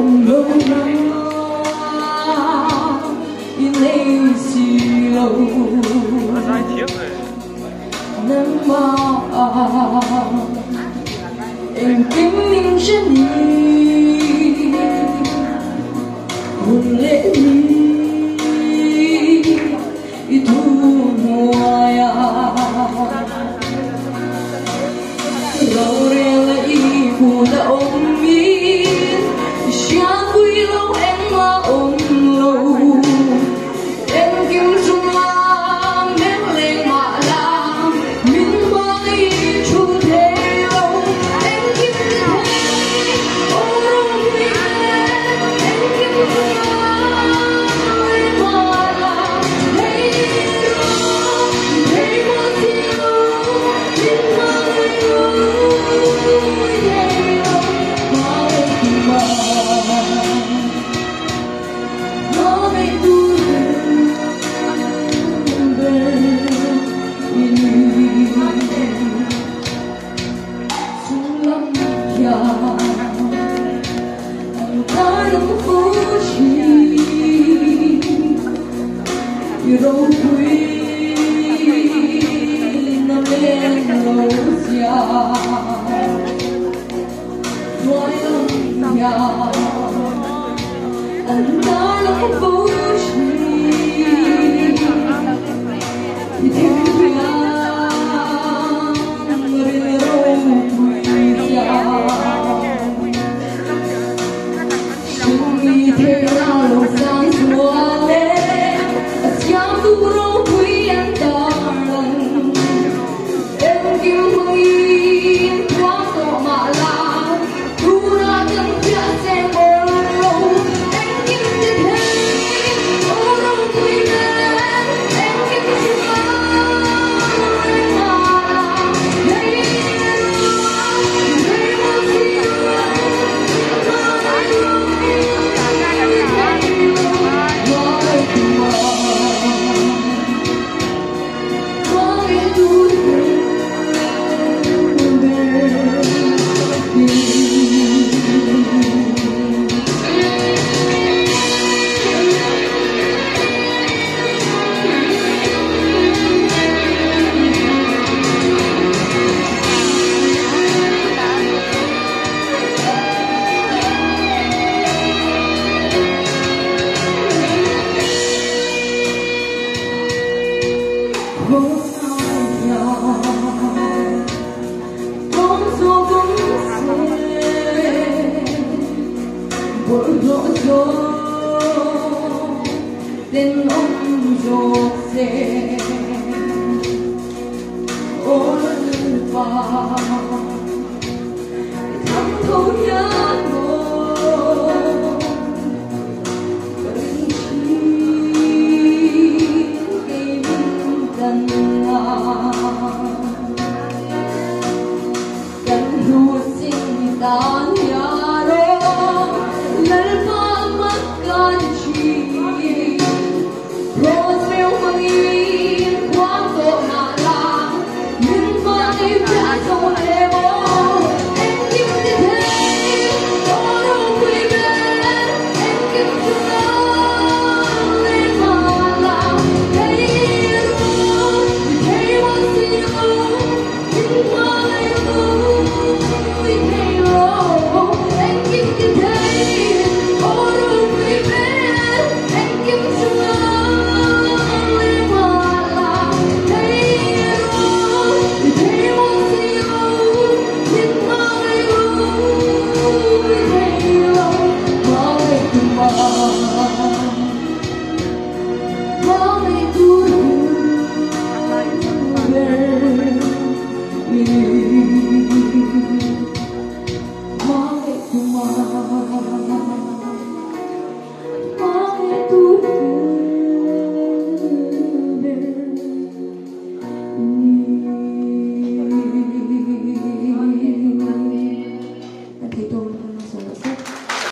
Không lâu in lấy xì lâu nắng bao em kính minh chân đi hồn lệ đi thu mùa ya lâu re lại phù đã ôm yên xa quy lâu em mà ôm lâu em kiếm chung làm em lên mà làm mình bay chung thế lâu em kiếm thế ôm rung vì em kiếm chung làm lên mà làm thấy rồi thấy một điều mình mang người thấy lâu mà em mà đâu quý nó lên lâu dài nói lòng nhà anh đã lắm vô trí thì thêm người đâu quý giá chung đi thế là lâu sáng xua lên duro quý anh darling em kim huy quá cỏ mà là thu ra từng phía xe mơ lâu em kim tình hình ô đông quý lên em kim chung em mà là thấy một gì tên ông Jose ôn vào thăm thấu nhớ nồng vẫn chỉ cây mình cần cần hữu sinh ta nhà đó lần phá mất gan chi Rose meu mangin quanto nala min mani piazza levo em kim te thấy oro quy ben em kim chung lên mà làm thấy rồi thấy một gì nhưng mai ơi thấy rồi em kim te thấy oro quy ben em kim chung thấy tôi